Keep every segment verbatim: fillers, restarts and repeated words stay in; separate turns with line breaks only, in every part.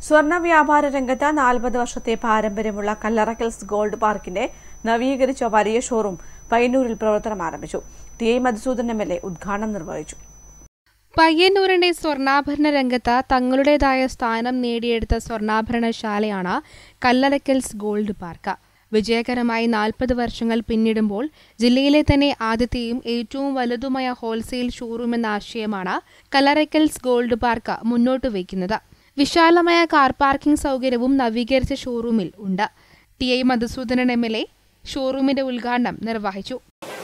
സ്വർണ്ണ വ്യാപാര രംഗത്ത് നാൽപ്പത് വർഷത്തെ പാരമ്പര്യമുള്ള കല്ലറക്കൽസ് ഗോൾഡ് പാർക്കിന്റെ നവീകരിച്ച വലിയ ഷോറൂം പയ്യന്നൂരിൽ പ്രവർത്തനം ആരംഭിച്ചു. T I Madhusudan M L A ഉദ്ഘാടനം നിർവഹിച്ചു.
പയ്യന്നൂരിന്റെ സ്വർണ്ണാഭരണ രംഗത്ത് തങ്ങളുടേതായ സ്ഥാനം നേടിയെടുത്ത സ്വർണ്ണാഭരണശാലയാണ് കല്ലറക്കൽസ് ഗോൾഡ് പാർക്ക്. വിജയകരമായി നാൽപ്പത് വർഷങ്ങൾ പിന്നിടുമ്പോൾ ജില്ലയിലെ തന്നെ ആദ്യത്തെയും ഏറ്റവും വലുതുമായ ഹോൾസെയിൽ ഷോറൂം എന്ന ആശയമാണ് കല്ലറക്കൽസ് ഗോൾഡ് പാർക്ക് മുന്നോട്ട് വയ്ക്കുന്നത്. വിശാലമായ കാർ പാർക്കിംഗ് സൗകര്യവും നവീകരിച്ച ഷോറൂമിൽ ഉണ്ട്. T I Madhusudanan M L A ഷോറൂമിന്റെ ഉദ്ഘാടനം നിർവഹിച്ചു.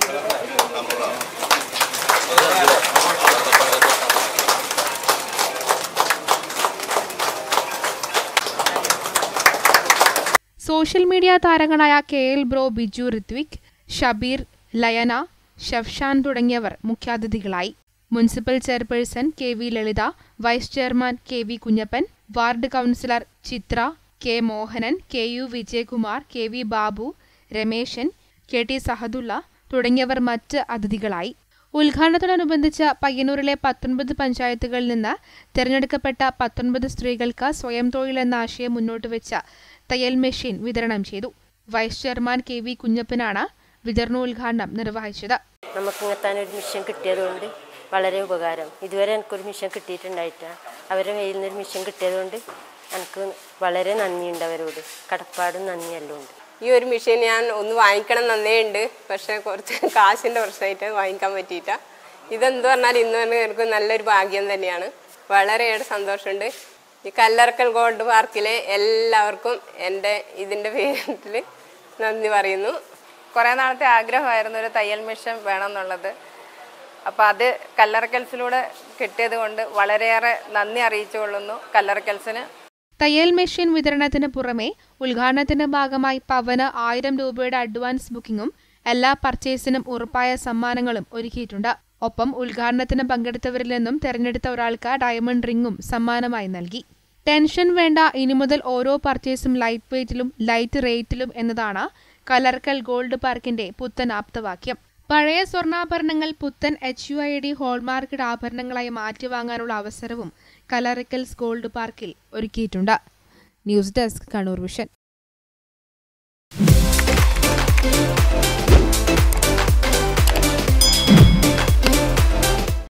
സോഷ്യൽ മീഡിയ താരങ്ങളായ K L bro, Biju Rithwik, Shabeer, Layana, Shafshan തുടങ്ങിയവർ മുഖ്യാതിഥികളായി. Municipal chairperson K V Lalitha, vice chairman K V Kunhappan, ward councillor Chithra, K Mohanan, K U Vijayakumar, K V Babu, Rameshan, K T Sahadulla തുടങ്ങിയവർ മറ്റ് അതിഥികളായി. ഉദ്ഘാടനത്തോടനുബന്ധിച്ച് പയ്യന്നൂരിലെ പത്തൊൻപത് പഞ്ചായത്തുകളിൽ നിന്ന് തെരഞ്ഞെടുക്കപ്പെട്ട പത്തൊൻപത് സ്ത്രീകൾക്ക് സ്വയം തൊഴിൽ എന്ന ആശയം മുന്നോട്ട് വെച്ച തയ്യൽ മെഷീൻ വിതരണം ചെയ്തു. വൈസ് ചെയർമാൻ കെ വി കുഞ്ഞപ്പനാണ് വിതരണോദ്ഘാടനം നിർവഹിച്ചത്.
നമുക്ക് ഇങ്ങനത്തെ ഒരു മിഷൻ കിട്ടിയതുകൊണ്ട് വളരെ ഉപകാരം. ഇതുവരെ എനിക്കൊരു മിഷൻ കിട്ടിയിട്ടുണ്ടായിട്ടാണ്. അവരെ കയ്യിൽ നിന്നൊരു മിഷൻ കിട്ടിയതുകൊണ്ട് എനിക്ക് വളരെ നന്ദിയുണ്ട്. അവരോട് കടപ്പാടും നന്ദിയെല്ലാം ഉണ്ട്.
ഈ ഒരു മെഷീൻ ഞാൻ ഒന്ന് വാങ്ങിക്കണം നന്നേ ഉണ്ട്. പക്ഷേ കുറച്ച് കാശിൻ്റെ പ്രശ്നമായിട്ട് വാങ്ങിക്കാൻ പറ്റിയിട്ട. ഇതെന്ത് പറഞ്ഞാൽ ഇന്ന് തന്നെ എനിക്ക് നല്ലൊരു ഭാഗ്യം തന്നെയാണ്. വളരെയേറെ സന്തോഷമുണ്ട്. ഈ കല്ലറക്കൽ ഗോൾഡ് പാർക്കിലെ എല്ലാവർക്കും എൻ്റെ ഇതിൻ്റെ പേരിൽ നന്ദി പറയുന്നു.
കുറേ നാളത്തെ ആഗ്രഹമായിരുന്നു ഒരു തയ്യൽ മെഷീൻ വേണമെന്നുള്ളത്. അപ്പോൾ അത് കല്ലറക്കൽസിലൂടെ കിട്ടിയത് കൊണ്ട് വളരെയേറെ നന്ദി അറിയിച്ചുകൊള്ളുന്നു കല്ലറക്കൽസിന്.
തയ്യൽ മെഷീൻ വിതരണത്തിന് പുറമെ ഉദ്ഘാടനത്തിന്റെ ഭാഗമായി പവന് ആയിരം രൂപയുടെ അഡ്വാൻസ് ബുക്കിംഗും എല്ലാ പർച്ചേസിനും ഉറപ്പായ സമ്മാനങ്ങളും ഒരുക്കിയിട്ടുണ്ട്. ഒപ്പം ഉദ്ഘാടനത്തിന് പങ്കെടുത്തവരിൽ നിന്നും തെരഞ്ഞെടുത്ത ഒരാൾക്ക് ഡയമണ്ട് റിംഗും സമ്മാനമായി നൽകി. ടെൻഷൻ വേണ്ട, ഇനി മുതൽ ഓരോ പർച്ചേസും ലൈറ്റ് വെയ്റ്റിലും ലൈറ്റ് റേറ്റിലും എന്നതാണ് കല്ലറക്കൽ ഗോൾഡ് പാർക്കിന്റെ പുത്തൻ ആപ്തവാക്യം. പഴയ സ്വർണ്ണാഭരണങ്ങൾ പുത്തൻ H U I D hallmarked ആഭരണങ്ങളായി മാറ്റിവാങ്ങാനുള്ള അവസരവും കല്ലറക്കൽസ് ഗോൾഡ് പാർക്കിൽ ഒരുക്കിയിട്ടുണ്ട്. News desk Kannur vision.